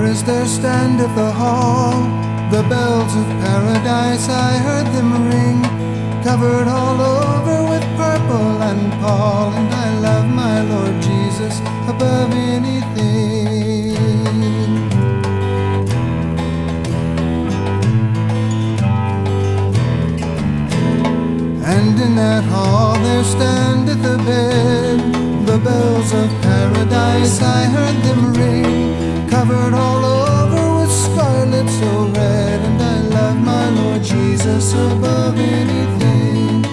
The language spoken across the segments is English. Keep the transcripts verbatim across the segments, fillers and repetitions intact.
As there standeth the hall, the bells of paradise, I heard them ring, covered all over with purple and pall, and I love my Lord Jesus above anything. And in that hall there standeth a bed, the bells of paradise, I heard them ring, covered all over with scarlet so red, and I love my Lord Jesus above anything.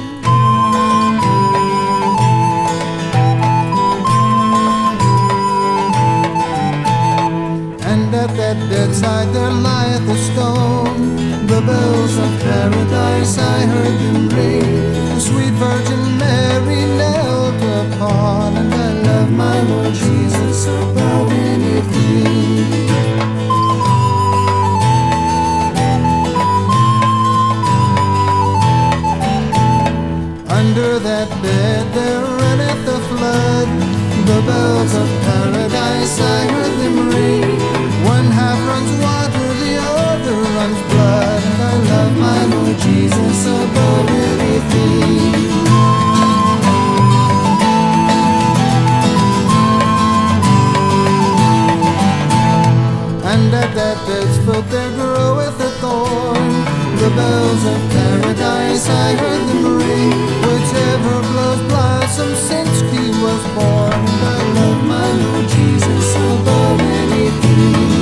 And at that bedside there lieth a stone, the bells of paradise, I heard them ring, the sweet Virgin Mary knelt upon, and I love my Lord Jesus above anything. Under that bed there runneth the flood, the bells of paradise, I heard them ring, one half runs water, the other runs blood, and I love my Lord Jesus above anything. And at that bed's foot there groweth a thorn, the bells of paradise, I heard them ring, whichever blows blossom since he was born, and I love my Lord Jesus above anything.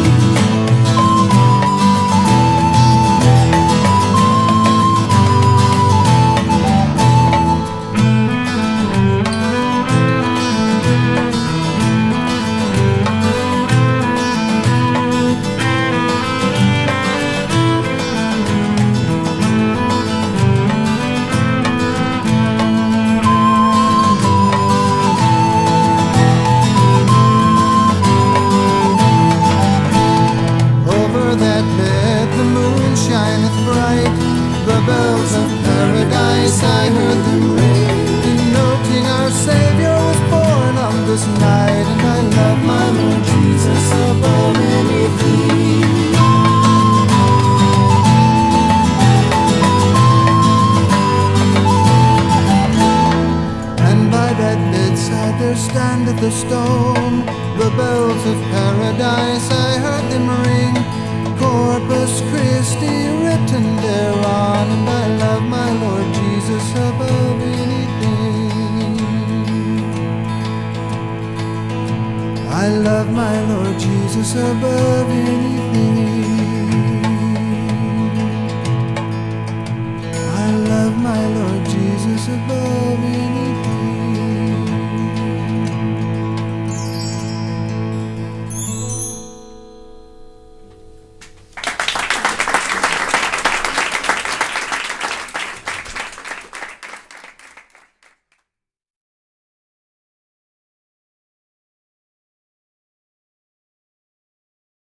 The bells of paradise, I heard them ring, denoting our Savior was born on this night, and I love my Lord Jesus above anything. And by that bedside there standeth a stone, the bells of paradise, I heard them ring, Corpus Christi written thereon, and I love my Lord Jesus above anything. I love my Lord Jesus above anything.